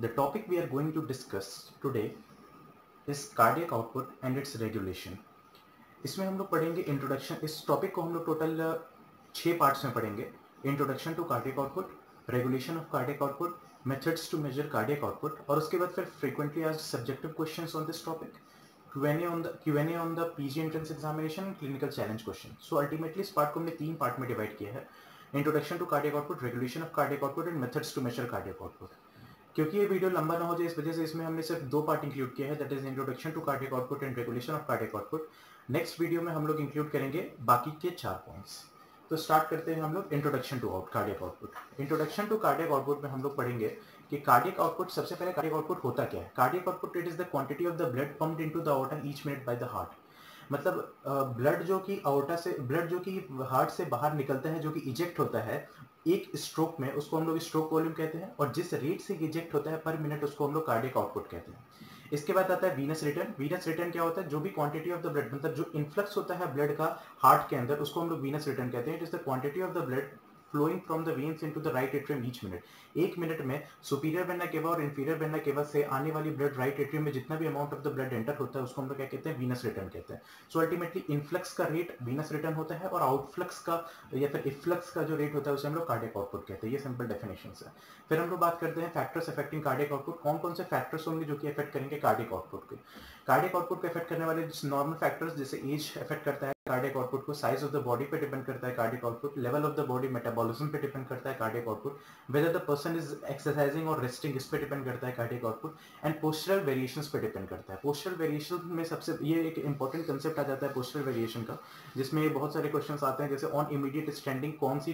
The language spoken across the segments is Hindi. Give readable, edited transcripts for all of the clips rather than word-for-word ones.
The topic we are going to discuss today is cardiac output and its regulation. इसमें हम लोग पढ़ेंगे इंट्रोडक्शन. इस टॉपिक को हम लोग टोटल 6 पार्ट्स में पढ़ेंगे. Introduction to cardiac output, regulation of cardiac output, methods to measure cardiac output, और उसके बाद फिर frequently asked subjective questions on this topic, Q&A on the PG entrance examination, clinical challenge question. So ultimately इस पार्ट को हमने 3 पार्ट में डिवाइड किया है. Introduction to cardiac output, regulation of cardiac output and methods to measure cardiac output. क्योंकि ये वीडियो लंबा ना हो जाए इस वजह से इसमें हमने सिर्फ 2 पार्ट इंक्लूड किया है, that is introduction to cardiac output and regulation of cardiac output. Next video में हम लोग इंक्लूड करेंगे बाकी के 4 पॉइंट्स. तो स्टार्ट करते हैं हम लोग introduction to cardiac output. Introduction to cardiac output में हम लोग पढ़ेंगे कि कार्डियक आउटपुट, सबसे पहले कार्डियक आउटपुट होता क्या है. Cardiac output it is the quantity of the blood pumped into the आउटर each minute by the heart. मतलब ब्लड जो कि आउटा से, ब्लड जो कि हार्ट से बाहर निकलता है, जो कि इजेक्ट होता है एक स्ट्रोक में, उसको हम लोग स्ट्रोक वॉल्यूम कहते हैं. और जिस रेट से इजेक्ट होता है पर मिनट, उसको हम लोग कार्डियक आउटपुट कहते हैं. इसके बाद आता है वीनस रिटर्न. वीनस रिटर्न क्या होता है? जो भी क्वांटिटी ऑफ द ब्लड, मतलब जो इन्फ्लक्स होता है ब्लड का हार्ट के अंदर, उसको हम लोग वीनस रिटर्न कहते हैं. It is the quantity of the blood flowing from the veins into the right atrium each minute. एक मिनट में सुपीरियर वेना केवा और इंफीरियर वेना केवा से आने वाली ब्लड राइट एट्रियम में जितना भी amount of the blood enter होता है, उसको हम लोग क्या कहते हैं? वीनस रिटर्न कहते हैं. सो अल्टीमेटली इनफ्लक्स का रेट वीनस रिटर्न होता है, और आउटफ्लक्स का या फिर इफ्लक्स का जो रेट होता है उसे हम लोग कार्डियक आउटपुट कहते हैं. ये सिंपल डेफिनेशंस है. फिर हम लोग बात करते हैं फैक्टर्स अफेक्टिंग कार्डियक आउटपुट. कौन कौन से फैक्टर्स होंगे जो कि अफेक्ट करेंगे कार्डियक आउटपुट को. कार्डियक आउटपुट को अफेक्ट करने वाले नॉर्मल फैक्टर्स, जैसे एज अफेक्ट करता है कार्डियक आउटपुट को, साइज ऑफ द बॉडी पे डिपेंड करता है cardiac output, level of the body metabolism पे डिपेंड करता है cardiac output, whether the person is exercising और रेस्टिंग, इस पे डिपेंड करता है cardiac output, and postural variations पे डिपेंड करता है. पोस्चरल वेरिएशन में सबसे ये एक इंपॉर्टेंट कंसेप्ट आ जाता है पोस्चरल वेरिएशन का, जिसमें बहुत सारे क्वेश्चंस आते हैं, जैसे ऑन इमीडिएट स्टैंडिंग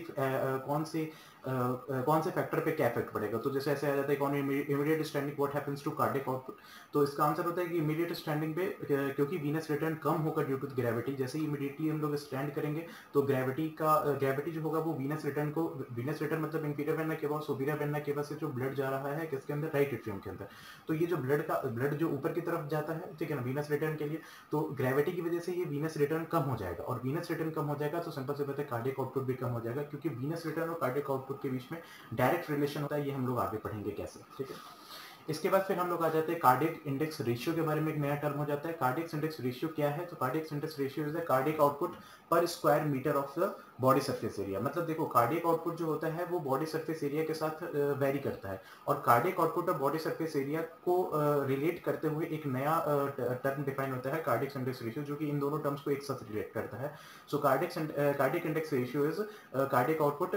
कौन से फैक्टर पे क्या इफेक्ट पड़ेगा. तो जैसे ऐसे आ जाता है on immediate standing what happens to cardiac output. तो इसका आंसर होता है कि इमीडिएट स्टैंडिंग पे क्योंकि वीनस रिटर्न कम होगा ड्यू टू ग्रेविटी, जैसे ही इमीडिएटली हम लोग स्टैंड करेंगे तो ग्रेविटी जो होगा वो वीनस रिटर्न मतलब इंफीरियर वेना केवा और सुपीरियर वेना केवा से जो ब्लड जा रहा है किसके अंदर? राइट एट्रियम के अंदर. तो ये जो ब्लड जो ऊपर की तरफ जाता है, ठीक है ना, वीनस रिटर्न के लिए, तो ग्रेविटी की वजह से ये वीनस रिटर्न कम हो जाएगा, और वीनस रिटर्न कम हो जाएगा तो सिंपल से बात है कार्डियक आउटपुट भी कम हो जाएगा, क्योंकि वीनस रिटर्न और कार्डियक आउटपुट के बीच में डायरेक्ट रिलेशन होता है. ये हम लोग आगे पढ़ेंगे कैसे, ठीक है. इसके बाद फिर हम लोग आ जाते हैं कार्डियक इंडेक्स रेशियो के बारे में. एक नया टर्म हो जाता है कार्डियक इंडेक्स रेशियो. क्या है? तो cardiac index ratio is the cardiac output per square metre of the body surface area. मतलब देखो, कार्डियक आउटपुट जो होता है वो बॉडी सरफेस एरिया के साथ वेरी करता है, और कार्डियक आउटपुट और बॉडी सरफेस एरिया को रिलेट करते हुए एक नया टर्म डिफाइन होता है कार्डियक इंडेक्स रेशियो, जो कि इन दोनों टर्म्स को एक साथ रिलेट करता है. So cardiac index ratio is cardiac output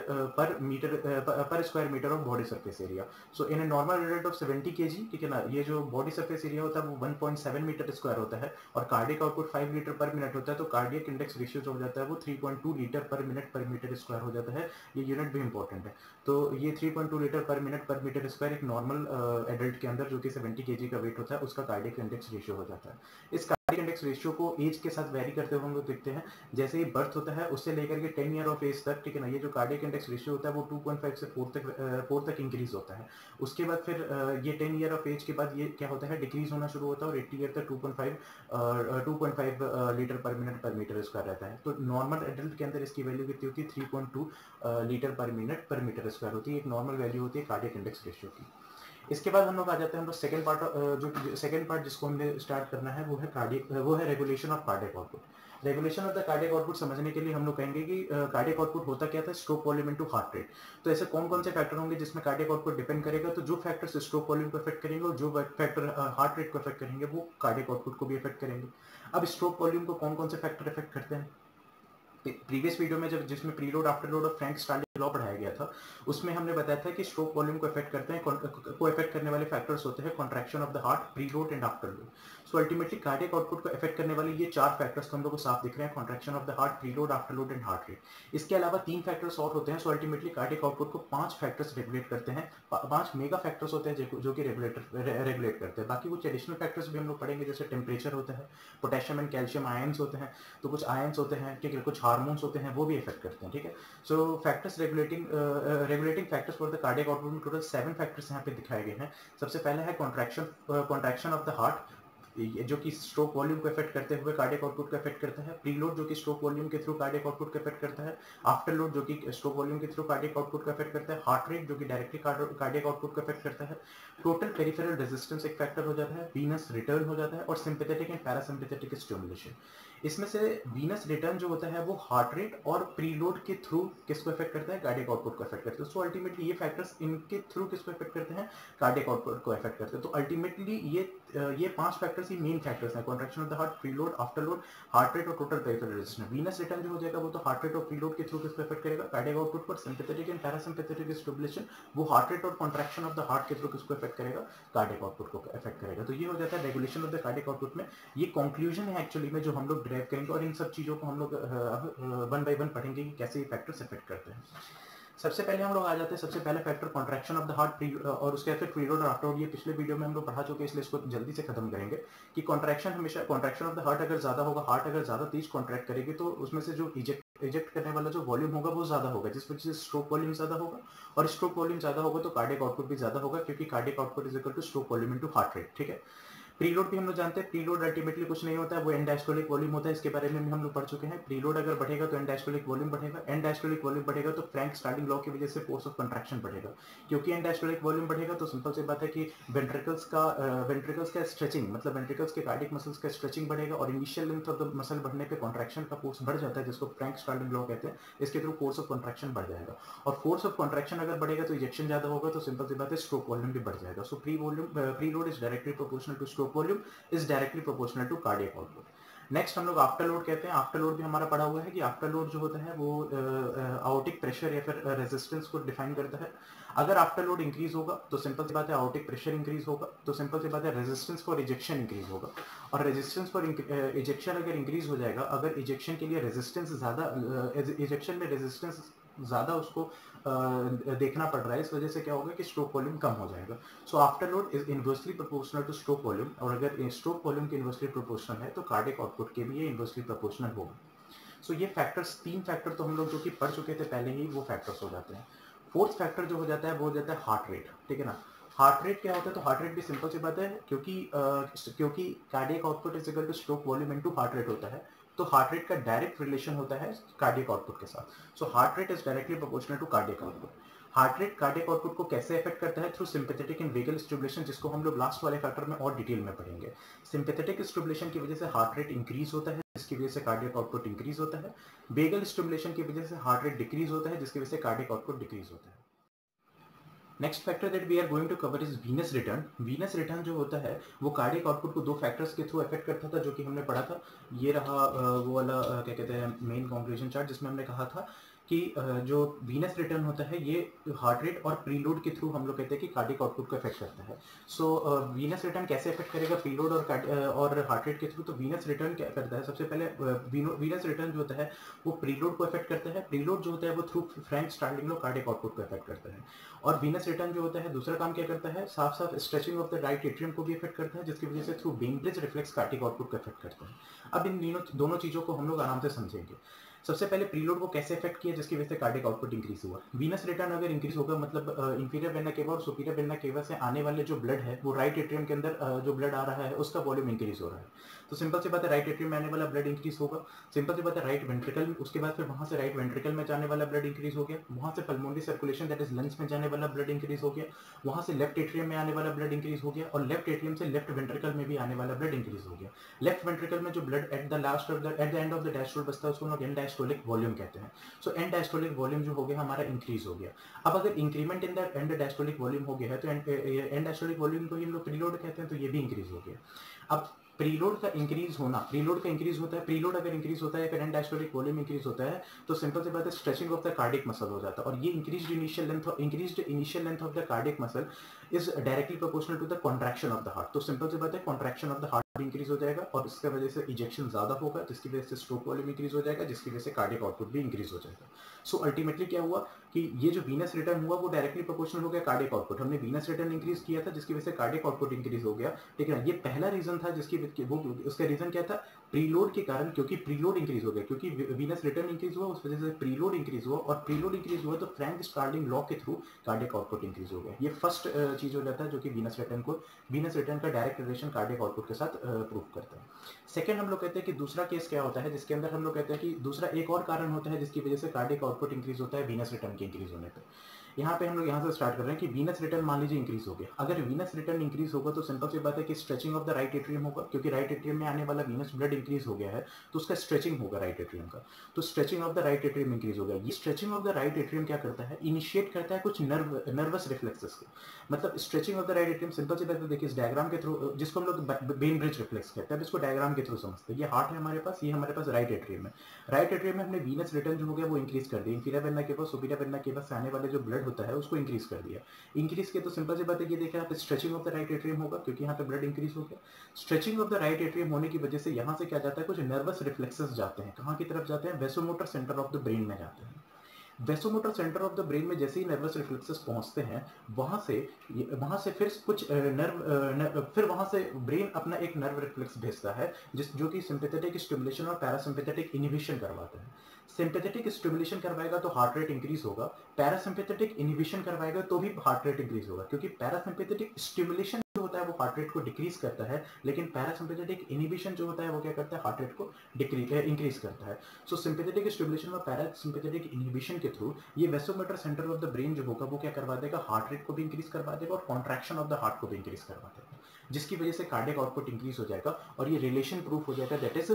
per square metre of body surface area. So in a normal adult of 70 kg, ठीक है ना, ये जो बॉडी सरफेस एरिया होता है वो 1.7 मीटर स्क्वायर होता है, और cardiac output 5 litre per minute होता है. तो कार्डियक इंडेक्स रेशियो जो हो जाता है वो 3.2 लीटर पर मीटर स्क्वायर हो जाता है. ये यूनिट भी इंपॉर्टेंट है. तो ये 3.2 लीटर पर मीटर स्क्वायर एक नॉर्मल एडल्ट के अंदर जो कि 70 kg का वेट होता है उसका कार्डियक इंडेक्स रेशियो हो जाता है. इस कार्डियक इंडेक्स रेशियो को एज के साथ वेरी करते हुए हम लोग देखते हैं. जैसे ही बर्थ होता है उससे लेकर के 10 ईयर ऑफ एज तक, ठीक है ना, ये जो कार्डियक इंडेक्स रेशियो होता है वो 2.5 से 4 तक इंक्रीज होता है. उसके बाद फिर ये 10 ईयर ऑफ एज के बाद ये क्या होता है? डिक्रीज होना शुरू होता है, और 80 ईयर तक 2.5 लीटर पर मीटर स्क्वायर रहता है. तो नॉर्मल एडल्ट के अंदर इसकी वैल्यू कितनी होती है? 3.2 लीटर पर मीटर स्क्वायर होती है. एक नॉर्मल वैल्यू होती है कार्डियक इंडेक्स रेशियो की. इसके बाद हम लोग आ जाते हैं, हम लोग सेकंड पार्ट जिसको हमने स्टार्ट करना है वो है regulation of cardiac output. Regulation of the cardiac output समझने के लिए हम लोग कहेंगे कि कार्डियक आउटपुट होता क्या था? Stroke volume into heart rate. तो ऐसे कौन कौन से फैक्टर होंगे जिसमें कार्डियक आउटपुट डिपेंड करेगा? तो जो फैक्टर्स स्ट्रोक वॉल्यूम को अफेक्ट करेंगे और जो फैक्टर हार्ट रेट को अफेक्ट करेंगे वो कार्डियक आउटपुट को भी अफेक्ट करेंगे. अब स्ट्रोक वॉल्यूम को कौन कौन से फैक्टर अफेक्ट करते हैं? प्रीवियस वीडियो में जिसमें प्रीलोड आफ्टर लोड और फ्रैंक स्टार्लिंग लॉ पढ़ाया गया था, उसमें हमने बताया था कि स्ट्रोक वॉल्यूम को अफेक्ट करते हैं, को अफेक्ट करने वाले फैक्टर्स होते हैं contraction of the heart, preload and after load. So ultimately cardiac output को अफेक्ट करने वाले ये 4 फैक्टर्स तो हम लोग को साफ दिख रहे हैं, contraction of the heart, preload, after load and heart rate. इसके अलावा 3 फैक्टर्स और होते हैं. सो अल्टीमेटली कार्डियक आउटपुट को 5 फैक्टर्स रेगुलेट करते हैं. 5 मेगा फैक्टर्स होते हैं जो कि रेगुलेट करते हैं. बाकी कुछ एडिशनल फैक्टर्स भी हम लोग पढ़ेंगे, जैसे टेम्परेचर होता है, पोटेशियम एंड कैल्शियम आयंस होते हैं, तो कुछ आयंस होते हैं, ठीक है, कुछ हार्मोन्स होते हैं, वो भी इफेक्ट करते हैं, ठीक है. So factors regulating factors for the cardiac output में टोटल 7 फैक्टर्स यहाँ पे दिखाए गए हैं. सबसे पहले है कॉन्ट्रैक्शन ऑफ द हार्ट. जो कि स्ट्रोक वॉल्यूम को इफेक्ट करते हुए कार्डियक आउटपुट को इफेक्ट करता है, प्रीलोड जो कि स्ट्रोक वॉल्यूम के थ्रू कार्डियक आउटपुट को इफेक्ट करता है, आफ्टर लोड जो कि स्ट्रोक वॉल्यूम के थ्रू कार्डियक आउटपुट को इफेक्ट करता है, हार्ट रेट जो कि डायरेक्टली कार्डियक आउटपुट को इफेक्ट करता है, टोटल पेरिफेरल रेजिस्टेंस एक फैक्टर हो जाता है, वीनस रिटर्न हो जाता है, और सिंपैथेटिक एंड पैरासिम्पैथेटिक स्टिमुलेशन। इसमें से वीनस रिटर्न जो होता है वो हार्ट रेट और प्रीलोड के थ्रू किसको इफेक्ट करता है, कार्डियक आउटपुट को इफेक्ट करता है। सो अल्टीमेटली ये फैक्टर्स इनके थ्रू किसको इफेक्ट करते हैं, कार्डियक आउटपुट को इफेक्ट करते हैं। तो अल्टीमेटली ये 5 फैक्टर्स ही मेन फैक्टर्स हैं, contraction of the heart, preload, after load, heart rate और total peripheral resistance. Venous return जो हो जाएगा वो तो हार्ट रेट और प्रीलोड के थ्रू किसको इफेक्ट करेगा, कार्डियक आउटपुट पर। सिंपैथेटिक एंड पैरासिम्पैथेटिक स्टिमुलेशन वो हार्ट रेट और कॉन्ट्रैक्शन ऑफ द हार्ट के थ्रू किसको इफेक्ट करेगा, कार्डियक आउटपुट को इफेक्ट करेगा। तो ये हो जाता है regulation of the cardiac output में। ये कंक्लूजन है एक्चुअली में जो हम लोग ड्राइव करेंगे, और इन सब चीजों को हम लोग अब 1 बाय 1 पढ़ेंगे कि कैसे ये फैक्टर्स इफेक्ट करते हैं। सबसे पहले हम लोग आ जाते हैं, सबसे पहले factor contraction of the heart और उसके बाद प्रीलोड और आफ्टर लोड। ये पिछले वीडियो में हम लोग पढ़ा चुके हैं, इसलिए इसको जल्दी से खत्म करेंगे कि कॉन्ट्रैक्शन हमेशा, कॉन्ट्रैक्शन ऑफ द हार्ट अगर ज्यादा होगा, हार्ट अगर ज्यादा तेज कॉन्ट्रैक्ट करेगी तो उसमें से जो इजेक्ट करने वाला जो वॉल्यूम होगा वो ज्यादा होगा, जिस वजह से स्ट्रोक वॉल्यूम ज्यादा होगा, और स्ट्रोक वॉल्यूम ज्यादा होगा तो कार्डियक आउटपुट भी ज्यादा होगा, क्योंकि cardiac output is equal to stroke volume into heart rate. ठीक है। प्रीलोड भी हम लोग जानते हैं, प्रीलोड अल्टीमेटली कुछ नहीं होता है, वो एंड डायस्टोलिक वॉल्यूम होता है, इसके बारे में भी हम लोग पढ़ चुके हैं। प्रीलोड अगर बढ़ेगा तो एंड डायस्टोलिक वॉल्यूम बढ़ेगा, एंड डायस्टोलिक वॉल्यूम बढ़ेगा तो फ्रैंक स्टार्टिंग लॉ की वजह से फोर्स ऑफ कंट्रैक्शन बढ़ेगा। क्योंकि एंड डायस्टोलिक वॉल्यूम बढ़ेगा तो सिंपल सी बात है कि वेंट्रिकल्स का स्ट्रेचिंग, मतलब वेंट्रिकल्स के कार्डियक मसल्स का स्ट्रेचिंग बढ़ेगा, और initial length of the muscle बढ़ने पे कॉन्ट्रैक्शन का फोर्स बढ़ जाता है, जिसको फ्रैंक स्टार्टिंग लॉ कहते हैं। इसके थ्रू फोर्स ऑफ कॉन्ट्रैक्शन बढ़ जाएगा, और फोर्स ऑफ कॉन्ट्रैक्शन अगर बढ़ेगा तो इजेक्शन ज्यादा होगा, तो सिंपल सी बात है स्ट्रोक वॉल्यूम भी बढ़ जाएगा। So preload is directly proportional to stroke volume is directly proportional to cardiac output. Next हम लोग आफ्टर लोड कहते हैं। आफ्टर लोड भी हमारा पढ़ा हुआ है कि आफ्टर लोड जो होता है वो आउटिक प्रेशर या फिर रेजिस्टेंस को डिफाइन करता है। अगर आफ्टर लोड इंक्रीज होगा तो सिंपल सी बात है आउटिक प्रेशर इंक्रीज होगा, तो सिंपल सी बात है रेजिस्टेंस फॉर इजेक्शन इंक्रीज होगा, और रेजिस्टेंस फॉर इजेक्शन अगर इंक्रीज हो जाएगा, अगर इजेक्शन के लिए रेजिस्टेंस ज्यादा, इजेक्शन में रेजिस्टेंस ज्यादा उसको देखना पड़ रहा है, इस वजह से क्या होगा कि स्ट्रोक वॉल्यूम कम हो जाएगा। So after load is inversely proportional to stroke volume, और अगर स्ट्रोक वॉल्यूम के इनवर्सली प्रोपोर्शनल है तो कार्डियक आउटपुट के भी ये इनवर्सली प्रोपोर्शनल होगा। सो ये फैक्टर्स, 3 फैक्टर तो हम लोग जो कि पढ़ चुके थे पहले ही, वो फैक्टर्स हो जाते हैं। फोर्थ फैक्टर जो हो जाता है वो हो जाता है हार्ट रेट। ठीक है ना। हार्ट रेट क्या होता है, तो हार्ट रेट भी सिंपल सी बात है, क्योंकि cardiac output is equal to stroke volume into heart rate होता है, तो हार्ट रेट का डायरेक्ट रिलेशन होता है कार्डियक आउटपुट के साथ। So heart rate is directly proportional to cardiac output. Heart rate cardiac output को कैसे इफेक्ट करता है, through sympathetic and vagal stimulation, जिसको हम लोग लास्ट वाले फैक्टर में और डिटेल में पढ़ेंगे। सिंपैथेटिक स्टिमुलेशन की वजह से हार्ट रेट इंक्रीज होता है, जिसकी वजह से कार्डियक आउटपुट इंक्रीज होता है। वेगल स्टिमुलेशन की वजह से हार्ट रेट डिक्रीज होता है, जिसकी वजह से कार्डियक आउटपुट डिक्रीज होता है। Next factor that we are going to cover is venous return. Venous return जो होता है वो कार्डियक आउटपुट को 2 फैक्टर्स के थ्रू इफेक्ट करता था, जो कि हमने पढ़ा था। ये रहा वो वाला क्या कहते हैं मेन कंक्लूजन चार्ट, जिसमें हमने कहा था कि जो वीनस रिटर्न होता है ये हार्ट रेट और प्रीलोड के थ्रू हम लोग कहते हैं कि कार्डियक आउटपुट को इफेक्ट करता है। सो वीनस रिटर्न कैसे इफेक्ट करेगा प्रीलोड और हार्ट रेट के थ्रू, तो वीनस रिटर्न क्या करता है, सबसे पहले वीनस रिटर्न जो होता है वो प्रीलोड को इफेक्ट करता है। प्रीलोड जो होता है वो through Frank Starling law cardiac output को इफेक्ट करता है। और वीनस रिटर्न जो होता है दूसरा काम क्या करता है, साफ साफ stretching of the right atrium को भी इफेक्ट करता है, जिसकी वजह से through Bainbridge reflex cardiac output को इफेक्ट करता है। अब इन दोनों चीजों को हम लोग आराम से समझेंगे। सबसे पहले प्रीलोड को कैसे इफेक्ट किया, जिसकी वजह से कार्डियक आउटपुट इंक्रीज हुआ। वीनस रिटर्न अगर इंक्रीज होगा, मतलब इंफीरियर वेना केवा और सुपीरियर वेना केवा से आने वाले जो ब्लड है वो राइट एट्रियम के अंदर जो ब्लड आ रहा है उसका वॉल्यूम इंक्रीज हो रहा है, तो सिंपल सी बात है राइट एट्रियम में आने वाला ब्लड इंक्रीज होगा। सिंपल सी बात है राइट वेंट्रिकल, उसके बाद फिर वहां से राइट वेंट्रिकल में जाने वाला ब्लड इंक्रीज हो गया, वहां से pulmonary circulation that is lungs में जाने वाला ब्लड इंक्रीज हो गया, वहां से लेफ्ट एट्रियम में आने वाला ब्लड इंक्रीज हो गया, और लेफ्ट एट्रियम से लेफ्ट वेंट्रिकल में भी आने वाला ब्लड इंक्रीज हो गया। लेफ्ट वेंट्रिकल में जो blood at the end of the diastole बचता है उसको हम एंड डायस्टोलिक वॉल्यूम कहते हैं। सो एंड डायस्टोलिक वॉल्यूम जो हो गया हमारा इंक्रीज हो गया। अब अगर increment in the end diastolic volume हो गया है तो एंड डायस्टोलिक वॉल्यूम को हम लोग प्रीलोड कहते हैं, तो ये भी इंक्रीज हो गया। अब प्रीलोड का इंक्रीज होना, प्रीलोड का इंक्रीज होता है, प्रीलोड अगर इंक्रीज होता है फिर एंड डायस्टोलिक वॉल्यूम इंक्रीज होता है, तो सिंपल सी बात है stretching of the cardiac muscle हो जाता है, और ये increased initial length of the cardiac muscle is directly proportional to the contraction of the heart. तो सिंपल सी बात है contraction of the heart increase हो जाएगा, और इसकी वजह से इजेक्शन ज्यादा होगा, जिसकी वजह से स्ट्रोक वॉल्यूम इंक्रीज हो जाएगा, जिसकी वजह से कार्डियक आउटपुट भी इंक्रीज हो जाएगा। सो अल्टीमेटली क्या हुआ कि ये जो वीनस रिटर्न हुआ वो डायरेक्टली प्रोपोर्शनल हो गया कार्डियक आउटपुट। हमने वीनस रिटर्न इंक्रीज किया था जिसकी वजह से कार्डियक आउटपुट इंक्रीज हो गया, ठीक है ना। ये पहला रीजन था जिसकी वो उसका रीजन क्या था, प्रीलोड के कारण, क्योंकि प्रीलोड इंक्रीज हो गया, क्योंकि वीनस रिटर्न इंक्रीज हुआ, उस वजह से प्रीलोड इंक्रीज हुआ, और प्रीलोड इंक्रीज हुआ तो फ्रैंक स्टार्लिंग लॉ के थ्रू कार्डियक आउटपुट इंक्रीज हो गया। ये फर्स्ट चीज हो जाता है जो कि वीनस रिटर्न का डायरेक्ट रिलेशन कार्डियक आउटपुट के साथ प्रूव करता है। सेकंड हम लोग कहते हैं कि दूसरा केस क्या होता है, जिसके अंदर हम लोग कहते हैं कि दूसरा एक और कारण होता है जिसकी वजह से कार्डियक आउटपुट इंक्रीज होता है वीनस रिटर्न के इंक्रीज होने पर। यहाँ पे हम लोग यहाँ से स्टार्ट कर रहे हैं कि वीनस रिटर्न मान लीजिए इंक्रीज हो गया। अगर वीनस रिटर्न इंक्रीज होगा तो सिंपल सी बात है कि stretching of the right atrium होगा, क्योंकि राइट एट्रियम में आने वाला वीनस ब्लड इंक्रीज हो गया है तो उसका स्ट्रेचिंग होगा राइट एट्रियम का, तो stretching of the right atrium increase होगा। ये stretching of the right atrium क्या करता है, इनिशिएट करता है कुछ नर्वस रिफ्लेक्सेस को। मतलब stretching of the right atrium simple सी बात है, देखिए इस डायग्राम के थ्रू, जिसको हम लोग बेन ब्रिज रिफ्लेक्स कहते हैं, इसको डायग्राम के थ्रू समझते हैं। ये हार्ट है हमारे पास, ये हमारे पास राइट एट्रियम है। राइट एट्रियम में हमने वीनस रिटर्न जो हो गया वो इंक्रीज कर दिया, इंफीरियर वेना के पास सुपीरियर वेना के पास आने वाले जो ब्लड होता है उसको इंक्रीज कर दिया। इंक्रीज किया तो सिंपल सी बात है, ये देखिए यहाँ पे stretching of the right atrium होगा, क्योंकि यहाँ पे ब्लड इंक्रीज हो गया। Stretching of the right atrium होने की वजह से यहाँ से क्या जाता है, कुछ नर्वस रिफ्लेक्सेस जाते हैं, कहाँ की तरफ जाते हैं, vasomotor centre of the brain में जाते हैं। Vasomotor centre of the brain में जैसे ही नर्वस रिफ्लेक्सेस पहुंचते हैं, वहां से फिर कुछ फिर वहां से ब्रेन अपना एक नर्व रिफ्लेक्स भेजता है जो कि सिंपैथेटिक स्टिमुलेशन और पैरासिम्पैथेटिक इनहिबिशन करवाता है। सिंपैथेटिक स्टिमुलेशन करवाएगा तो हार्ट रेट इंक्रीज होगा, पैरासिम्पैथेटिक इनहिबिशन करवाएगा तो भी हार्ट रेट इंक्रीज होगा, क्योंकि पैरासिम्पैथेटिक स्टिमुलेशन जो होता है वो हार्ट रेट को डिक्रीज करता है, लेकिन पैरासिम्पैथेटिक इनहिबिशन जो होता है वो क्या करता है, हार्ट रेट को इंक्रीज करता है। सो सिंपैथेटिक स्टिमुलेशन और पैरासिम्पैथेटिक इनहिबिशन के थ्रू ये vasomotor centre of the brain जो होगा वो क्या करवा देगा, हार्ट रेट को भी इंक्रीज करवा देगा और कॉन्ट्रैक्शन ऑफ द हार्ट को भी इंक्रीज करवा देगा, जिसकी वजह से कार्डियक आउटपुट इंक्रीज हो जाएगा और ये रिलेशन प्रूफ हो जाएगा, that is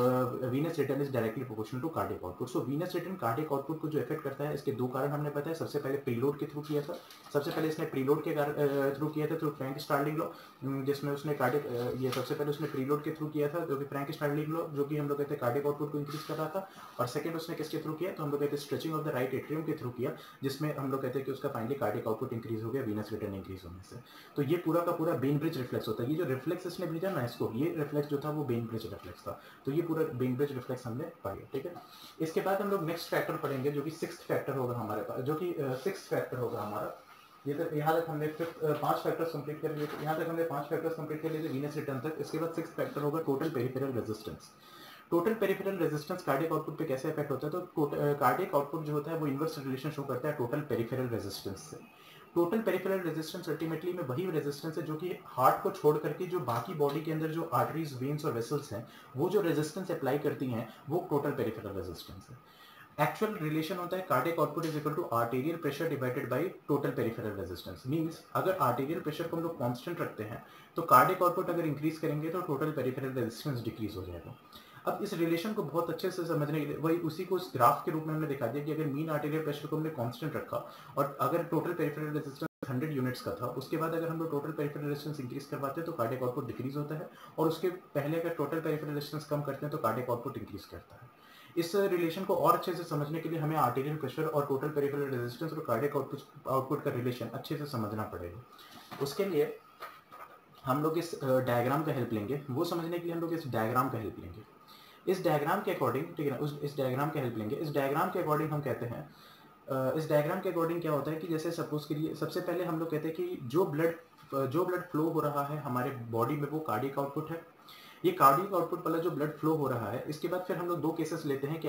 venous return is directly proportional to cardiac output. So venous return cardiac output को जो इफेक्ट करता है, इसके दो कारण हमने बताया। सबसे पहले प्रीलोड के थ्रू किया था, सबसे पहले इसने प्रीलोड के थ्रू किया था थ्रू फ्रैंक स्टार्लिंग लॉ, जिसमें उसने कार्डियक ये सबसे पहले उसने प्रीलोड के थ्रू किया था जो कि फ्रैंक स्टार्लिंग लॉ, जो कि हम लोग कहते हैं कार्डियक आउटपुट को इंक्रीज कर रहा था। और सेकंड उसने किसके थ्रू किया, तो हम लोग कहते हैं stretching of the right atrium के थ्रू किया, जिसमें हम लोग कहते हैं कि उसका फाइनली कार्डियक आउटपुट इंक्रीज हो गया वीनस रिटर्न इंक्रीज होने से। तो ये पूरा का पूरा बेन ब्रिज रिफ्लेक्स होता है। ये जो रिफ्लेक्स इसने भेजा ना इसको, ये रिफ्लेक्स जो था वो बेन ब्रिज रिफ्लेक्स था। तो ये पूरा बेन ब्रिज रिफ्लेक्स हमने पाया, ठीक है। इसके बाद हम लोग नेक्स्ट फैक्टर पढ़ेंगे जो कि सिक्स्थ फैक्टर होगा हमारे पास, जो कि सिक्स्थ फैक्टर होगा हमारा। ये तो यहाँ तक हमने पांच फैक्टर्स कंप्लीट कर लिए, यहाँ तक हमने पांच फैक्टर्स कंप्लीट कर लिए थे वीनस रिटर्न तक। इसके बाद सिक्स्थ फैक्टर होगा total peripheral resistance. Total peripheral resistance cardiac output पे कैसे इफेक्ट होता है, तो कार्डियक आउटपुट जो होता है वो इनवर्स रिलेशन शो करता है टोटल पेरिफेरल रेजिस्टेंस से। टोटल पेरिफेरल रेजिस्टेंस अल्टीमेटली में वही रेजिस्टेंस है जो कि हार्ट को छोड़ करके जो बाकी बॉडी के अंदर जो आर्टरीज, वेन्स और वेसल्स हैं वो जो रेजिस्टेंस अप्लाई करती हैं वो टोटल पेरिफेरल रेजिस्टेंस है। एक्चुअल रिलेशन होता है cardiac output is equal to arterial pressure divided by total peripheral resistance. Means अगर आर्टेरियल प्रेशर को हम लोग कांस्टेंट रखते हैं तो कार्डियक आउटपुट अगर इंक्रीज करेंगे तो टोटल पेरिफेरल रेजिस्टेंस डिक्रीज हो जाएगा। अब इस रिलेशन को बहुत अच्छे से समझने के लिए वही उसी को इस ग्राफ के रूप में हमने दिखा दिया कि अगर मीन आर्टेरियल प्रेशर को हमने कांस्टेंट रखा और अगर टोटल पेरिफेरल रेजिस्टेंस 100 यूनिट्स का था, उसके बाद अगर हम लोग टोटल पेरिफेरल रेजिस्टेंस इंक्रीज करवाते हैं तो कार्डियक आउटपुट डिक्रीज होता है, और उसके पहले अगर टोटल पेरिफेरल रेजिस्टेंस कम करते हैं तो कार्डियक आउटपुट इंक्रीज करता है। इस रिलेशन को और अच्छे से समझने के लिए हमें आर्टेरियल प्रेशर और टोटल पेरिफेरल रेजिस्टेंस और कार्डियक आउटपुट का रिलेशन अच्छे से समझना पड़ेगा। उसके लिए हम लोग इस डायग्राम का हेल्प लेंगे, वो समझने के लिए हम लोग इस डायग्राम का हेल्प लेंगे। इस डायग्राम के अकॉर्डिंग, ठीक है ना, इस डायग्राम का हेल्प लेंगे। इस डायग्राम के अकॉर्डिंग हम कहते हैं, इस डायग्राम के अकॉर्डिंग क्या होता है कि जैसे सपोज के लिए सबसे पहले हम लोग कहते हैं कि जो ब्लड फ्लो हो रहा है हमारे बॉडी में वो कार्डियक आउटपुट है। ये कार्डियक आउटपुट वाला जो ब्लड फ्लो हो रहा है, इसके बाद फिर हम लोग दो केसेस लेते हैं कि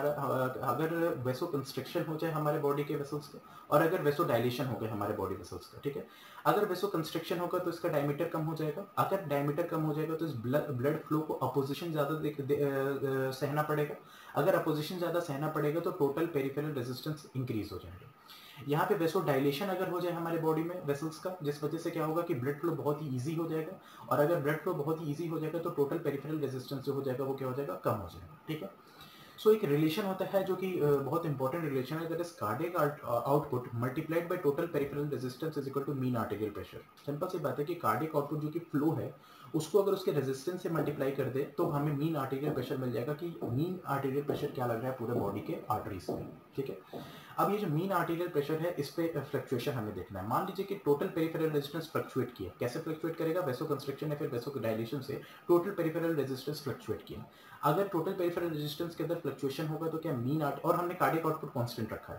अगर वेसो कंस्ट्रिक्शन हो जाए हमारे बॉडी के वेसल्स का और अगर वेसो डायलेशन हो गए हमारे बॉडी वेसल्स का, ठीक है। अगर वेसो कंस्ट्रिक्शन होगा तो इसका डायमीटर कम हो जाएगा, अगर डायमीटर कम हो जाएगा तो इस ब्लड फ्लो को अपोजिशन ज़्यादा सहना पड़ेगा, अगर अपोजिशन ज़्यादा सहना पड़ेगा तो टोटल पेरिफेरल रेजिस्टेंस इंक्रीज हो जाएगा। यहाँ पे वेसो डायलेशन अगर हो जाए हमारे बॉडी में वेसल्स का, जिस वजह से क्या होगा कि ब्लड फ्लो बहुत ही इजी हो जाएगा, और अगर ब्लड फ्लो बहुत ही इजी हो जाएगा तो टोटल पेरिफेरल रेजिस्टेंस जो हो जाएगा वो क्या हो जाएगा, कम हो जाएगा, ठीक है। सो एक रिलेशन होता है जो कि बहुत इंपॉर्टेंट रिलेशन है, that is cardiac output multiplied by total peripheral resistance is equal to mean arterial pressure. Simple सी बात है कि कार्डियक आउटपुट जो कि फ्लो है उसको अगर उसके रेजिस्टेंस से मल्टीप्लाई कर दे तो हमें मीन आर्टेरियल प्रेशर मिल जाएगा कि मीन आर्टेरियल प्रेशर क्या लग रहा है पूरे बॉडी के आर्टरीज में, ठीक है। अब ये जो मीन आर्टेरियल प्रेशर है इस पे फ्लक्चुएशन हमें देखना है। मान लीजिए कि टोटल पेरिफेरल रेजिस्टेंस फ्लक्चुएट किया, कैसे फ्लक्चुएट करेगा, वेसो कंस्ट्रिक्शन या फिर वेसो डायलेशन से टोटल पेरिफेरल रेजिस्टेंस फ्लक्चुएट किया। अगर टोटल पेरिफेरल रेजिस्टेंस के अंदर फ्लक्चुएशन होगा तो क्या मीन और हमने कार्डियक आउटपुट कांस्टेंट रखा है,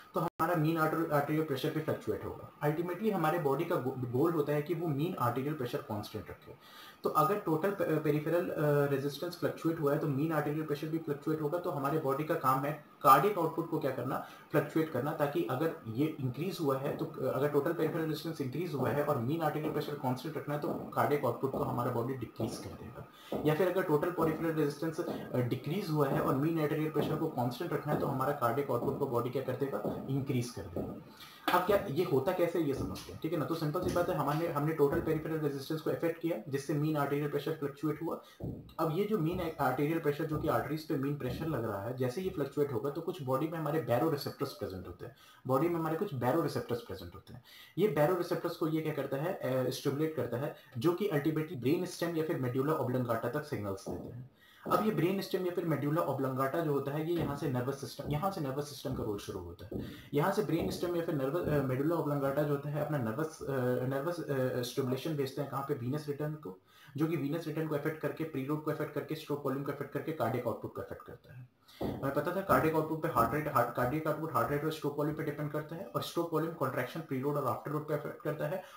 तो हमारा मीन आर्टेरियल प्रेशर भी फ्लक्चुएट होगा। अल्टीमेटली हमारे बॉडी का गोल होता है कि वो मीन आर्टेरियल प्रेशर कांस्टेंट रखे। तो अगर टोटल पेरिफेरल रेजिस्टेंस फ्लक्चुएट हुआ है तो मीन आर्टेरियल प्रेशर भी फ्लक्चुएट होगा। तो हमारे बॉडी का काम है कार्डियक आउटपुट को क्या करना, फ्लक्चुएट करना, ताकि अगर ये इंक्रीज हुआ है तो अगर टोटल पेरिफेरल रेजिस्टेंस इंक्रीज हुआ है और मीन आर्टेरियल प्रेशर कांस्टेंट रखना है तो कार्डियक आउटपुट को हमारा बॉडी डिक्रीज कर देगा। या फिर अगर टोटल पेरिफेरल रेजिस्टेंस डिक्रीज हुआ है और मीन आर्टेरियल प्रेशर को कांस्टेंट रखना है तो हमारा कार्डियक आउटपुट को बॉडी क्या कर देगा, इंक्रीज कर देगा। अब क्या ये होता कैसे ये समझते हैं, ठीक है ना। तो सिंपल सी बात है, हमने टोटल पेरिफेरल रेजिस्टेंस को इफेक्ट किया जिससे मीन आर्टेरियल प्रेशर फ्लक्चुएट हुआ। अब ये जो मीन आर्टेरियल प्रेशर जो कि आर्टरीज पे मीन प्रेशर लग रहा है, जैसे ये फ्लक्चुएट होगा तो कुछ बॉडी में हमारे बैरो रिसेप्टर्स प्रेजेंट होते हैं। बॉडी में हमारे कुछ बैरो रिसेप्टर्स प्रेजेंट होते हैं। ये बैरो रिसेप्टर्स को ये क्या करता है, स्टिमुलेट करता है, जो कि अल्टीमेटली ब्रेन स्टेम या फिर मेड्यूला ऑब्लंगाटा तक सिग्नल्स देते हैं। अब ये ब्रेन स्टेम या फिर मेड्यूला ऑब्लंगाटा जो होता है ये यहाँ से नर्वस सिस्टम का रोल शुरू होता है। यहाँ से ब्रेन स्टेम या फिर मेडुला ऑब्लंगाटा जो होता है अपना नर्वस स्टिमुलेशन भेजते हैं कहाँ पे, वीनस रिटर्न को, जो कि वीनस रिटर्न को इफेक्ट करके प्रीलोड को इफेक्ट करके स्ट्रोक वॉल्यूम को इफेक्ट करके कार्डियक आउटपुट को इफेक्ट करता है। हमें पता था कार्डियक आउटपुट पे कार्डियक आउटपुट हार्ट रेट और स्ट्रोक वॉल्यूम पे डिपेंड करता है, और स्ट्रोक वॉल्यूम कॉन्ट्रैक्शन प्रीलोड और आफ्टर लोड पे इफेक्ट करता है,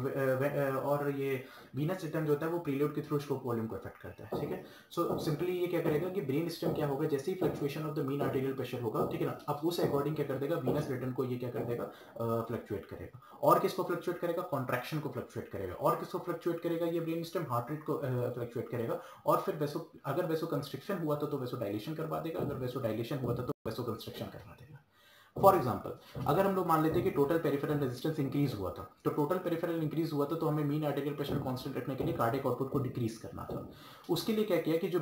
और ये वीनस रिटर्न जो होता है वो प्रीलोड के थ्रू स्ट्रोक वॉल्यूम को इफेक्ट करता है, ठीक है। सो सिंपली ये क्या करेगा कि ब्रेन स्टेम क्या होगा, जैसे ही fluctuation of the mean arterial pressure होगा, ठीक है ना, अब उस अकॉर्डिंग क्या कर देगा, वीनस रिटर्न को ये क्या कर देगा, फ्लक्चुएट करेगा। और किसको फ्लक्चुएट करेगा, कॉन्ट्रैक्शन को फ्लक्चुएट करेगा। और किसको फ्लक्चुएट करेगा, ये ब्रेन स्टेम हार्ट रेट को फ्लक्चुएट करेगा। और फिर अगर वेसो कंस्ट्रिक्शन हुआ तो वेसो डायलेशन करवा देगा, अगर वेसो डायलेशन हुआ तो वेसो कंस्ट्रिक्शन करवा देगा। फॉर एग्जाम्पल अगर हम लोग मान लेते हैं कि टोटल पेरिफेरल रेजिस्टेंस इंक्रीज हुआ था, तो टोटल पेरिफेरल इंक्रीज हुआ था तो हमें मीन आर्टेरियल प्रेशर कांस्टेंट रखने के लिए कार्डियक आउटपुट को डिक्रीज करना था। उसके लिए क्या किया कि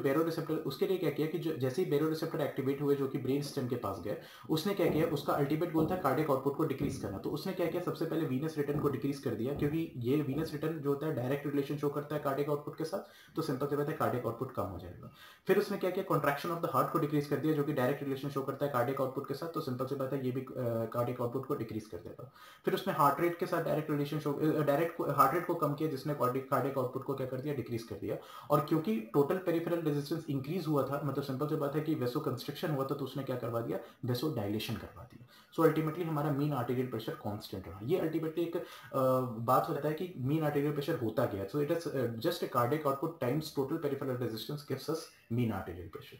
जैसे ही बैरो रिसेप्टर एक्टिवेट हुए जो कि ब्रेन स्टेम के पास गए, उसने क्या किया, उसका अल्टीमेट गोल था कार्डियक आउटपुट को डिक्रीज करना। तो उसने क्या किया, सबसे पहले वीनस रिटर्न को डिक्रीज कर दिया, क्योंकि ये वीनस रिटर्न जो होता है डायरेक्ट रिलेशन शो करता है कार्डियक आउटपुट के साथ, तो सिंपल सी बात है कार्डियक आउटपुट कम हो जाएगा। फिर उसने क्या किया, कॉन्ट्रैक्शन ऑफ द हार्ट को डिक्रीज कर दिया, जो कि डायरेक्ट रिलेशन शो करता है कार्डियक आउटपुट के साथ, तो सिंपल सी बात है ये भी कार्डियक आउटपुट को डिक्रीज कर देगा। फिर उसने हार्ट रेट के साथ direct relation show, direct heart rate को कम किया, जिसने कार्डियक आउटपुट को क्या कर दिया, डिक्रीज कर दिया। और क्योंकि टोटल पेरिफेरल रेजिस्टेंस इंक्रीज हुआ था, मतलब सिंपल सी बात है कि वेसो कंस्ट्रिक्शन हुआ था, तो उसने क्या करवा दिया, वेसो डायलेशन करवा दिया। सो अल्टीमेटली हमारा मीन आर्टेरियल प्रेशर कांस्टेंट रहा। ये अल्टीमेटली एक बात हो जाता है कि मीन आर्टेरियल प्रेशर होता क्या है। So it is just a cardiac output times total peripheral resistance gives us mean arterial pressure.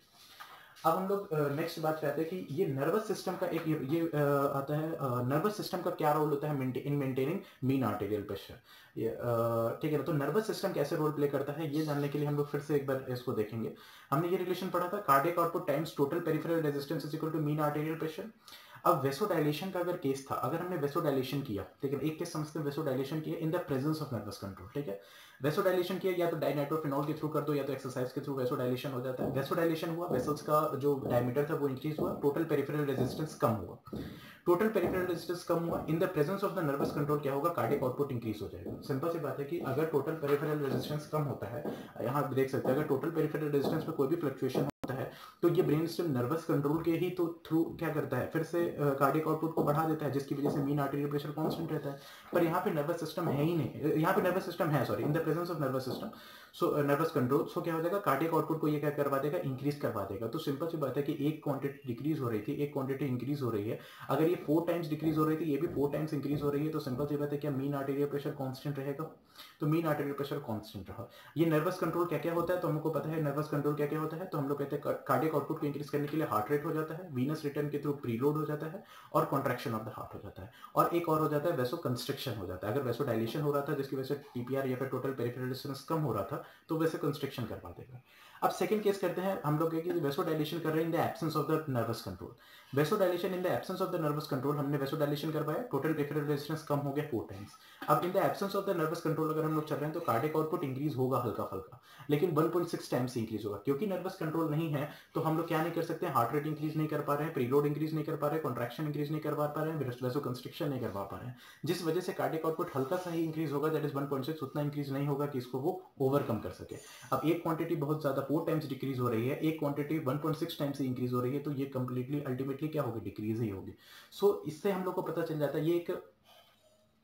अब हम लोग नेक्स्ट बात करते हैं कि ये नर्वस सिस्टम का एक ये आता है, नर्वस सिस्टम का क्या रोल होता है in maintaining mean arterial pressure, ठीक है ना। तो नर्वस सिस्टम कैसे रोल प्ले करता है ये जानने के लिए हम लोग फिर से एक बार इसको देखेंगे। हमने ये रिलेशन पढ़ा था, cardiac output times total peripheral resistance is equal to mean arterial pressure. अब वेसोडाइलेशन का अगर केस था, अगर हमने वेसोडाइलेशन किया, ठीक है, एक केस समझते हैं, वेसोडाइलेशन किया in the presence of nervous control, ठीक है। वेसोडाइलेशन किया या तो डाइनाइट्रोफिनॉल के थ्रू कर दो या तो एक्सरसाइज के थ्रू वेसोडाइलेशन हो जाता है। वेसोडाइलेशन हुआ, वेसल्स का जो डायमीटर था वो इंक्रीज हुआ, टोटल पेरिफेरल रेजिस्टेंस कम हुआ। टोटल पेरिफेरल रेजिस्टेंस कम हुआ, in the presence of the nervous control क्या होगा, कार्डियक आउटपुट इंक्रीज हो जाएगा। सिंपल सी बात है कि अगर टोटल पेरिफेरल रेजिस्टेंस कम होता है, यहाँ देख सकते हैं अगर टोटल पेरिफेरल रेजिस्टेंस में कोई भी फ्लक्चुएशन होता है तो ये ब्रेन स्टेम नर्वस कंट्रोल के ही तो थ्रू क्या करता है, फिर से कार्डियक आउटपुट को बढ़ा देता है, जिसकी वजह से मीन आर्टेरियल प्रेशर कांस्टेंट रहता है। पर यहाँ पे नर्वस सिस्टम है ही नहीं, यहाँ पे नर्वस सिस्टम है, sorry, in the presence of nervous system, so nervous control, so क्या हो जाएगा, कार्डियक आउटपुट को ये क्या करवा देगा, इंक्रीज करवा देगा। तो सिंपल सी बात है कि एक क्वांटिटी डिक्रीज हो रही थी, एक क्वांटिटी इंक्रीज हो रही है। अगर ये 4 टाइम्स डिक्रीज हो रही थी, ये भी 4 टाइम्स इंक्रीज हो रही है, तो सिंपल सी बात है क्या मीन आर्टेरियल प्रेशर कांस्टेंट रहेगा, तो मीन आर्टेरियल प्रेशर कांस्टेंट रहा। ये नर्वस कंट्रोल क्या क्या होता है, तो हमको पता है नर्वस कंट्रोल क्या क्या होता है, तो हम लोग कहते हैं कार्डियक आउटपुट को इंक्रीज करने के लिए हार्ट रेट हो जाता है, वीनस रिटर्न के थ्रू प्रीलोड हो जाता है, और कॉन्ट्रैक्शन ऑफ द हार्ट हो जाता है, और एक और हो जाता है वेसो कंस्ट्रिक्शन हो जाता है। अगर वेसो डायलेशन हो रहा था जिसकी वजह से टीपीआर या फिर टोटल पेरिफेरल रेजिस्टेंस कम हो रहा था, तो वैसे कंस्ट्रिक्शन करवा देगा। अब सेकंड केस करते हैं हम लोग कि वेसो डायलेशन कर रहे हैं in the absence of the nervous control. Vasodilation in the absence of the nervous control, हमने वेसो डायलेशन करवाया, टोटल पेरिफेरल रेजिस्टेंस कम हो गया 4 टाइम्स। अब in the absence of the nervous control अगर हम लोग चल रहे हैं तो कार्डियक आउटपुट इंक्रीज होगा हल्का फल्का, लेकिन 1.6 टाइम्स इंक्रीज होगा। क्योंकि नर्वस कंट्रोल नहीं है तो हम लोग क्या नहीं कर सकते, हार्ट रेट इंक्रीज नहीं कर पा रहे हैं, प्रीलोड इंक्रीज नहीं कर पा रहे हैं, कॉन्ट्रैक्शन इंक्रीज नहीं कर पा रहे हैं, वेसो कंस्ट्रिक्शन नहीं करवा पा रहे हैं, जिस वजह से कार्डियक आउटपुट हल्का सा ही इंक्रीज होगा, दैट इज 1.6, उतना इंक्रीज नहीं होगा कि इसको वो ओवरकम कर सके। अब एक क्वांटिटी बहुत ज्यादा 4 टाइम्स डिक्रीज हो रही है, एक क्वांटिटी 1.6 टाइम्स से इंक्रीज हो रही है, तो ये कंप्लीटली अल्टीमेटली क्या होगी, डिक्रीज ही होगी। सो इससे हम लोग को पता चल जाता है, ये एक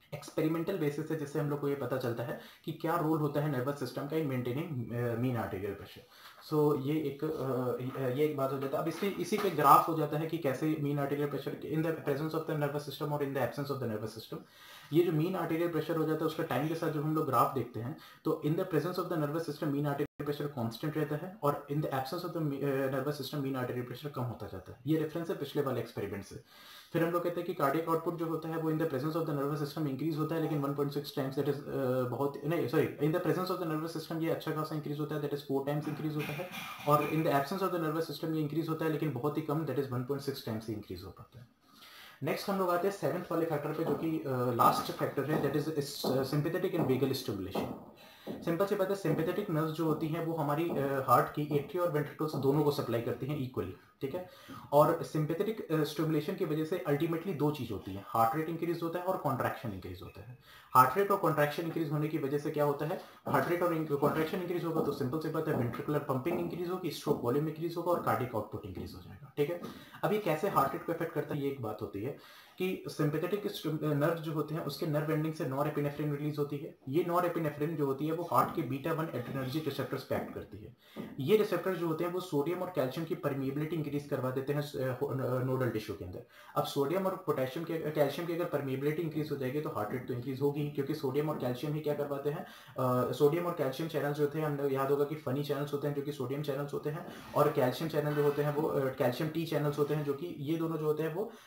एक्सपेरिमेंटल बेसिस है, जिससे हम लोग को ये पता चलता है कि क्या रोल होता है नर्वस सिस्टम का in maintaining mean arterial pressure. So ये एक बात हो जाता है। अब इसी पे ग्राफ हो जाता है कि कैसे mean arterial pressure in the presence of the nervous system और in the absence of the nervous system, ये जो मीन आर्टेरियल प्रेशर हो जाता है उसका टाइम के साथ जब हम लोग ग्राफ देखते हैं तो in the presence of the nervous system mean arterial pressure constant रहता है और in the absence of the nervous system mean arterial pressure कम होता जाता है। ये रेफरेंस है पिछले वाले एक्सपेरिमेंट से। फिर हम लोग कहते हैं कि कार्डियक आउटपुट जो होता है वो in the presence of the nervous system increase होता है, लेकिन 1.6 टाइम्स, दैट इज बहुत नहीं, sorry, in the presence of the nervous system ये अच्छा खासा इंक्रीज होता है, दैट इज 4 टाइम्स इंक्रीज होता है, और in the absence of the nervous system ये इंक्रीज होता है लेकिन बहुत ही कम, दैट इज 1.6 टाइम्स ही इंक्रीज हो पाता है। नेक्स्ट हम लोग आते हैं 7th वाले फैक्टर पे, जो कि लास्ट फैक्टर है, that is sympathetic and vagal stimulation. Simple सी बात है, सिंपैथेटिक नर्व्स जो होती हैं वो हमारी हार्ट की एट्रिया और वेंट्रिकल्स दोनों को सप्लाई करती हैं इक्वली, ठीक है। और सिंपैथेटिक स्टिमुलेशन की वजह से अल्टीमेटली दो चीज होती है, हार्ट रेट इंक्रीज होता है और कॉन्ट्रैक्शन इंक्रीज होता है। हार्ट रेट और कॉन्ट्रैक्शन इंक्रीज होने की वजह से क्या होता है, हार्ट रेट और कॉन्ट्रैक्शन इंक्रीज होगा तो सिंपल सी बात है वेंट्रिकुलर पंपिंग इंक्रीज होगी, स्ट्रोक वॉल्यूम इंक्रीज होगा और कार्डियक आउटपुट इंक्रीज हो जाएगा, ठीक है। अब ये कैसे हार्ट रेट को इफेक्ट करता है, ये एक बात होती है कि सिंपैथेटिक नर्व जो होते हैं उसके नर्व एंडिंग से नॉरएपिनेफ्रिन रिलीज होती है। ये नॉरएपिनेफ्रिन जो होती है वो हार्ट के बीटा 1 एड्रेनर्जिक रिसेप्टर्स पे एक्ट करती है। ये रिसेप्टर जो होते हैं वो सोडियम और कैल्शियम की परमिएबिलिटी इंक्रीज करवा देते हैं नोडल टिश्यू के अंदर। अब सोडियम और पोटेशियम के कैल्शियम की अगर परमिएबिलिटी इंक्रीज हो जाएगी तो हार्ट रेट तो इंक्रीज होगी ही, क्योंकि सोडियम और कैल्शियम ही क्या करवाते हैं, सोडियम और कैल्शियम चैनल्स जो होते हैं, हमने याद होगा कि फनी चैनल्स होते हैं जो कि सोडियम चैनल्स होते हैं, और कैल्शियम चैनल जो होते हैं वो कैल्शियम टी चैनल्स होते हैं, जो कि ये दोनों जो होते हैं वो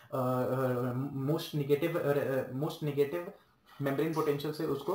मोस्ट नेगेटिव मेम्ब्रेन पोटेंशियल से उसको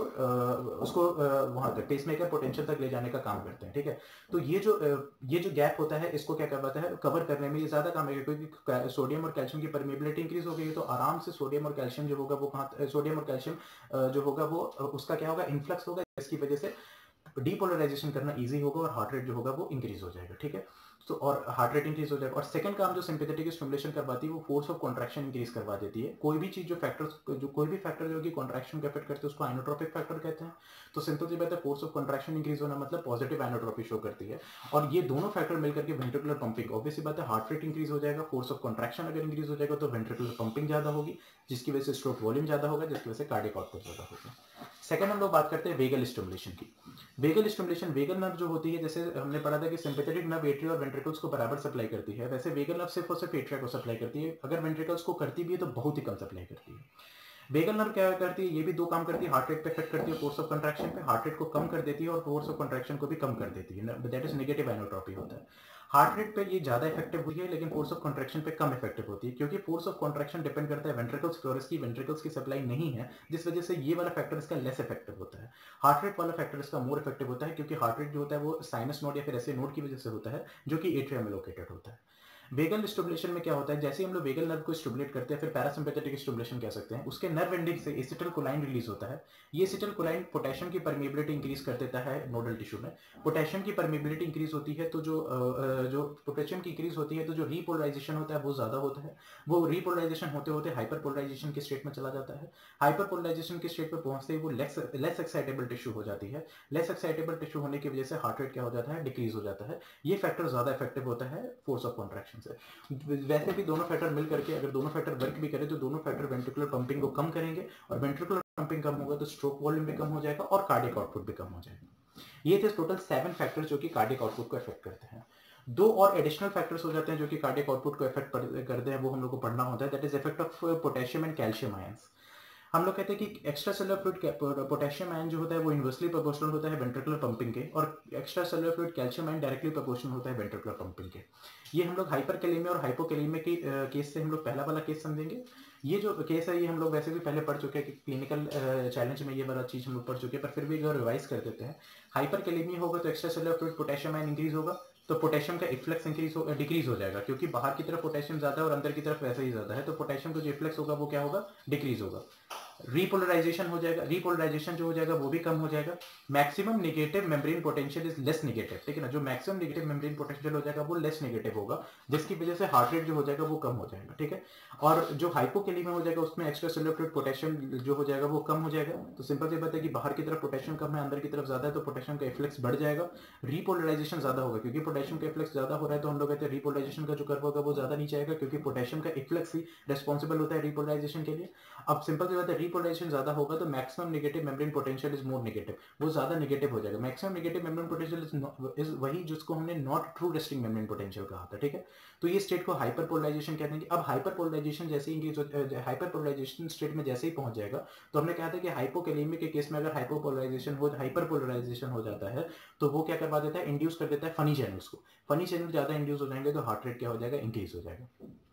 वहां तक पेसमेकर पोटेंशियल तक ले जाने का काम करते हैं, ठीक है। तो ये जो गैप होता है इसको क्या करवाता है, कवर करने में ये ज्यादा काम है, क्योंकि सोडियम और कैल्शियम की परमिएबिलिटी इंक्रीज हो गई तो आराम से सोडियम और कैल्शियम जो होगा वो सोडियम और कैल्शियम जो होगा वो उसका क्या होगा, इन्फ्लक्स होगा, जिसकी वजह से डीपोलराइजेशन करना इजी होगा और हार्ट रेट जो होगा वो इंक्रीज हो जाएगा, ठीक है। तो और हार्ट रेट इंक्रीज हो जाएगा। और सेकंड काम जो सिंपैथेटिक स्टिमुलेशन करवाती है वो फोर्स ऑफ कॉन्ट्रैक्शन इंक्रीज करवा देती है। कोई भी चीज कोई भी फैक्टर जो कि कॉन्ट्रैक्शन को अफेक्ट करते हैं उसको आइनोट्रोपिक फैक्टर कहते हैं। तो सिंपल सी बात है, फोर्स ऑफ कॉन्ट्रैक्शन इंक्रीज होना मतलब पॉजिटिव आइनोट्रोपी शो करती है, और ये दोनों फैक्टर मिलकर के वेंट्रिकुलर पंपिंग, ऑब्वियस सी बात है हार्ट रेट इंक्रीज हो जाएगा, फोर्स ऑफ कॉन्ट्रैक्शन अगर इंक्रीज हो जाएगा तो वेंट्रिकुलर पंपिंग ज्यादा होगी, जिसकी वजह से स्ट्रोक वॉल्यूम ज्यादा होगा, जिसकी वजह से कार्डियक आउटपुट ज्यादा होगा। सेकंड हम लोग बात करते हैं वेगल स्टिमुलेशन की। वेगल स्टिमुलेशन, वेगल नर्व जो होती है, जैसे हमने पढ़ा था कि सिंपैथेटिक नर्व एट्रिया और वेंट्रिकल्स को बराबर सप्लाई करती है, वैसे वेगल नर्व सिर्फ और सिर्फ एट्रिया को सप्लाई करती है। अगर वेंट्रिकल्स को करती भी है तो बहुत ही कम सप्लाई करती है। वेगल नर्व क्या करती है, ये भी दो काम करती है, हार्ट रेट पे इफेक्ट करती है, फोर्स ऑफ कंट्रैक्शन पे, हार्ट रेट को कम कर देती है और फोर्स ऑफ कंट्रैक्शन को भी कम कर देती है, दैट इज नेगेटिव आइनोट्रोपी होता है। हार्ट रेट पे ये ज्यादा इफेक्टिव हुई है, लेकिन फोर्स ऑफ कंट्रैक्शन पे कम इफेक्टिव होती है, क्योंकि फोर्स ऑफ कंट्रैक्शन डिपेंड करता है वेंट्रिकल्स फ्लोरस की, वेंट्रिकल्स की सप्लाई नहीं है, जिस वजह से ये वाला फैक्टर इसका लेस इफेक्टिव होता है। हार्ट रेट वाला फैक्टर इसका मोर इफेक्टिव होता है, क्योंकि हार्ट रेट जो होता है वो साइनस नोड या फिर ऐसे नोड की वजह से होता है जो कि एट्रिया में लोकेटेड होता है। वेगल स्टिमुलेशन में क्या होता है, जैसे ही हम लोग वेगल नर्व को स्टिमुलेट करते हैं, फिर पैरासिम्पैथेटिक स्टिमुलेशन कह सकते हैं, उसके नर्व एंडिंग से एसिटिलकोलाइन रिलीज होता है। ये एसिटिलकोलाइन पोटेशियम की परमिएबिलिटी इंक्रीज कर देता है नोडल टिश्यू में। पोटेशियम की परमिएबिलिटी इंक्रीज होती है तो जो पोटेशियम की इंक्रीज होती है तो जो रीपोलराइजेशन होता है वो ज्यादा होता है। वो रीपोलराइजेशन होते होते हाइपरपोलराइजेशन के स्टेट में चला जाता है। हाइपरपोलराइजेशन के स्टेट पर पहुंचते ही वो लेस एक्साइटेबल टिश्यू हो जाती है। लेस एक्साइटेबल टिश्यू होने की वजह से हार्ट रेट क्या हो जाता है, डिक्रीज हो जाता है। ये फैक्टर ज्यादा इफेक्टिव होता है फोर्स ऑफ कॉन्ट्रैक्शन से। वैसे भी दोनों फैक्टर मिल करके अगर दोनों फैक्टर वर्क भी करें तो दोनों फैक्टर वेंट्रिकुलर पंपिंग को कम करेंगे, और वेंट्रिकुलर पंपिंग कम होगा तो स्ट्रोक वॉल्यूम भी कम हो जाएगा और कार्डियक आउटपुट भी कम हो जाएगा। ये थे टोटल 7 फैक्टर्स जो कि कार्डियक आउटपुट को इफेक्ट करते हैं। दो और एडिशनल फैक्टर्स हो जाते हैं जो कि कार्डियक आउटपुट को इफेक्ट करते हैं, वो हम लोग को पढ़ना होता है, that is effect of potassium and calcium ions. हम लोग कहते हैं कि extracellular fluid potassium ion जो होता है वो इनवर्सली प्रोपोर्शनल होता है वेंट्रिकुलर पंपिंग के, और extracellular fluid calcium ion directly proportional होता है वेंट्रिकुलर पंपिंग के। ये हम लोग हाइपरकैलेमिया और हाइपोकैलेमिया के केस से हम लोग पहला वाला केस समझेंगे। ये जो केस है ये हम लोग वैसे भी पहले पढ़ चुके हैं कि क्लिनिकल चैलेंज में ये वाला चीज हम लोग पढ़ चुके हैं, पर फिर भी अगर रिवाइज कर देते हैं। हाइपरकैलेमिया होगा तो extracellular fluid potassium ion increase होगा, तो पोटेशियम का इफ्लक्स डिक्रीज हो जाएगा, क्योंकि बाहर की तरफ पोटेशियम ज्यादा है और अंदर की तरफ वैसे ही ज्यादा है, तो पोटेशियम का जो इफ्लक्स होगा वो क्या होगा, डिक्रीज होगा। रीपोलराइजेशन हो जाएगा, रीपोलराइजेशन जो हो जाएगा वो भी कम हो जाएगा। Maximum negative membrane potential is less negative, ठीक है ना, जो मैक्सिमम नेगेटिव मेम्ब्रेन पोटेंशियल हो जाएगा वो लेस नेगेटिव होगा, जिसकी वजह से हार्ट रेट जो हो जाएगा वो कम हो जाएगा, ठीक है। और जो हाइपोकैलेमिया हो जाएगा उसमें एक्स्ट्रा सेलुलर फ्लूइड पोटेशियम जो हो जाएगा वो कम हो जाएगा। तो सिंपल सी बात है कि बाहर की तरफ पोटेशियम कम है, अंदर की तरफ ज्यादा है, तो पोटेशियम का इफ्लक्स बढ़ जाएगा। रीपोलराइजेशन ज्यादा होगा, क्योंकि पोटेशियम का इफ्लक्स ज्यादा हो रहा है तो हम लोग कहते हैं रीपोलराइजेशन का जो कर्व होगा वो ज्यादा नीचे आएगा, क्योंकि पोटेशियम का इफ्लक्स ही रिस्पॉन्सिबल होता है रीपोलराइजेशन के लिए। अब सिंपल सी बात है, डीपोलराइजेशन ज्यादा होगा तो maximum negative membrane potential is more negative, वो ज्यादा नेगेटिव हो जाएगा। Maximum negative membrane potential is वही जिसको हमने not true resting membrane potential कहा था, ठीक है। तो ये स्टेट को हाइपर पोलराइजेशन कहते हैं। अब हाइपर पोलराइजेशन जैसे ही हाइपर पोलराइजेशन स्टेट में जैसे ही पहुंच जाएगा, तो हमने कहा था कि हाइपोकैलेमिया के केस में अगर हाइपर पोलराइजेशन हो जाता है तो वो क्या करवा देता है, इंड्यूस कर देता है फनी चैनल्स को। फनी चैनल ज्यादा इंड्यूस हो जाएंगे तो हार्ट रेट क्या हो जाएगा, इंक्रीज हो जाएगा,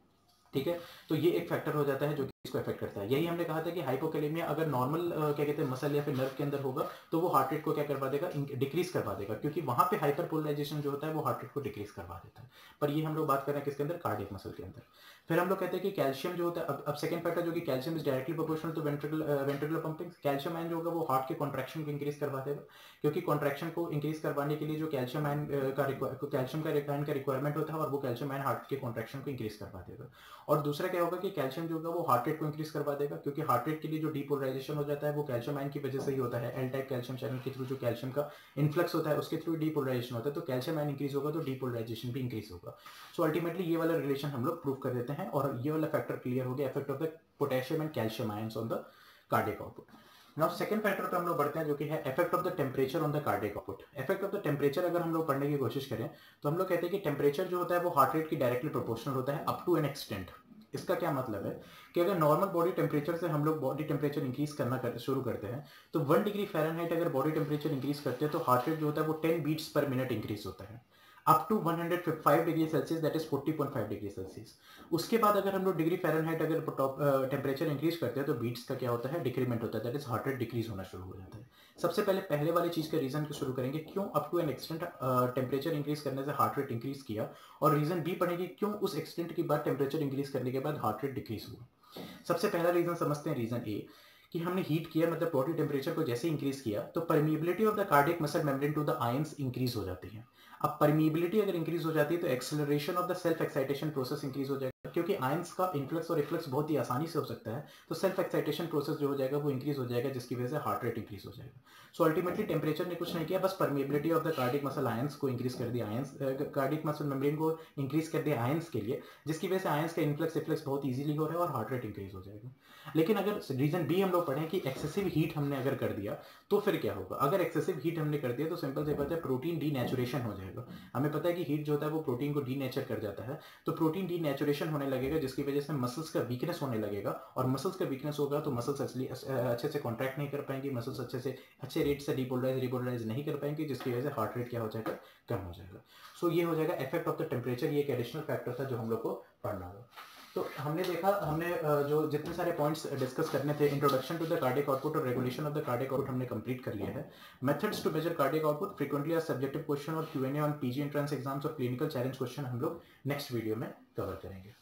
ठीक है। तो ये एक फैक्टर हो जाता है जो कि इसको अफेक्ट करता है। यही हमने कहा था कि हाइपोकैलेमिया अगर नॉर्मल क्या कहते हैं मसल या फिर नर्व के अंदर होगा तो वो हार्ट रेट को क्या करवा देगा, डिक्रीज करवा देगा, क्योंकि वहां पे हाइपर पोलराइजेशन जो होता है वो हार्ट रेट को डिक्रीज करवा देता है। पर ये हम लोग बात कर रहे हैं किसके अंदर, कार्डियक मसल के अंदर। फिर हम लोग कहते हैं कि कैल्शियम जो होता है, अब सेकंड फैक्टर जो कि calcium is directly proportional to ventricular pumping. Calcium ion जो होगा वो हार्ट के कॉन्ट्रैक्शन को इंक्रीज करवा देगा, क्योंकि कॉन्ट्रैक्शन को इंक्रीज करवाने के लिए जो कैल्शियम आयन का रिक्वायरमेंट होता है और वो कैल्शियम आयन हार्ट के कॉन्ट्रैक्शन को इंक्रीज करवा देगा। और दूसरा क्या होगा कि कैल्शियम जो होगा वो हार्ट रेट को इंक्रीज करवा देगा, क्योंकि हार्ट रेट के लिए जो डीपोलराइजेशन हो जाता है वो कैल्शियम आयन की वजह से ही होता है। एल टाइप कैल्शियम चैनल के थ्रू जो कैल्शियम का इन्फ्लक्स होता है उसके थ्रू डीपोलराइजेशन होता है, तो कैल्शियम आयन इंक्रीज होगा तो डीपोलराइजेशन भी इंक्रीज होगा। सो अल्टीमेटली ये वाला रिलेशन हम लोग प्रूव कर देते हैं और ये वाला फैक्टर क्लियर हो गया, effect of the potassium and calcium ions on the cardiac output. Now second factor पे हम लोग बढ़ते हैं जो कि है effect of the temperature on the cardiac output. Effect of the temperature अगर हम लोग पढ़ने की कोशिश करें तो हम लोग कहते हैं कि टेम्परेचर जो होता है वो हार्ट रेट की डायरेक्टली प्रोपोर्शनल होता है अप टू एन एक्सटेंट। इसका क्या मतलब है कि अगर नॉर्मल बॉडी टेम्परेचर से हम लोग बॉडी टेम्परेचर इंक्रीज करना शुरू करते हैं तो 1 डिग्री फ़ारेनहाइट अगर बॉडी टेम्परेचर इंक्रीज करते हैं तो हार्ट रेट जो होता है वो 10 बीट्स पर मिनट इंक्रीज होता है up to 105 degree Celsius, that is 40.5 degree Celsius. उसके बाद अगर हम लोग डिग्री फ़ारेनहाइट अगर टेम्परेचर इंक्रीज करते हैं तो बीट्स का क्या होता है, डिक्रीमेंट होता है, that is heart rate decrease होना शुरू हो जाता है। सबसे पहले वाली चीज का रीजन को शुरू करेंगे, क्यों up to an extent temperature increase करने से हार्ट रेट इंक्रीज किया, और रीजन बी पढ़ेंगे क्यों उस एक्सटेंट के बाद टेम्परेचर इंक्रीज करने के बाद हार्ट रेट डिक्रीज हुआ। सबसे पहला रीजन समझते हैं, रीजन ए, कि हमने हीट किया मतलब बॉडी टेम्परेचर को जैसे इंक्रीज किया तो permeability of the cardiac muscle membrane to the ions increase हो जाती है। अब परमिएबिलिटी अगर इंक्रीज हो जाती है तो acceleration of the self excitation process increase हो जाएगा, क्योंकि आयंस का इन्फ्लक्स और रिफ्लक्स बहुत ही आसानी से हो सकता है, तो सेल्फ एक्साइटेशन प्रोसेस जो हो जाएगा वो इंक्रीज हो जाएगा, जिसकी वजह से हार्ट रेट इंक्रीज हो जाएगा। सो अल्टीमेटली टेम्परेचर ने कुछ नहीं किया, बस permeability of the cardiac muscle ions को इंक्रीज कर दिया, आयंस कार्डियक मसल मेम्ब्रेन को इंक्रीज कर दिया आयंस के लिए, जिसकी वजह से आयंस का इन्फ्लक्स रिफ्लक्स बहुत ईजिली हो रहा है और हार्ट रेट इंक्रीज हो जाएगा। लेकिन अगर रीजन बी हम लोग पढ़ें कि एक्सेसिव हीट हमने अगर कर दिया तो फिर क्या होगा। अगर एक्सेसिव हीट हमने कर दिया तो सिंपल से बात है प्रोटीन डीनेचुरेशन हो जाएगा। हमें पता है कि हीट जो होता है वो प्रोटीन को डीनेचर कर जाता है, तो प्रोटीन डीनेचुरेशन होने लगेगा, जिसकी वजह से मसल्स का वीकनेस होने लगेगा, और मसल्स का वीकनेस होगा तो मसल्स अच्छे से कॉन्ट्रैक्ट नहीं कर पाएंगे, मसल्स अच्छे रेट से रिपोलराइज नहीं कर पाएंगे, जिसकी वजह से हार्ट रेट क्या हो जाएगा, कम हो जाएगा। सो ये हो जाएगा इफेक्ट ऑफ द टेम्परेचर। ये एक एडिशनल फैक्टर था जो हम लोग को पढ़ना होगा। तो हमने देखा, हमने जो जितने सारे पॉइंट्स डिस्कस करने थे, introduction to the cardiac output और regulation of the cardiac output हमने कंप्लीट कर लिया है। Methods to measure cardiac output, frequently asked subjective question और Q&A on PG entrance exams और क्लिनिकल चैलेंज क्वेश्चन हम लोग नेक्स्ट वीडियो में कवर करेंगे।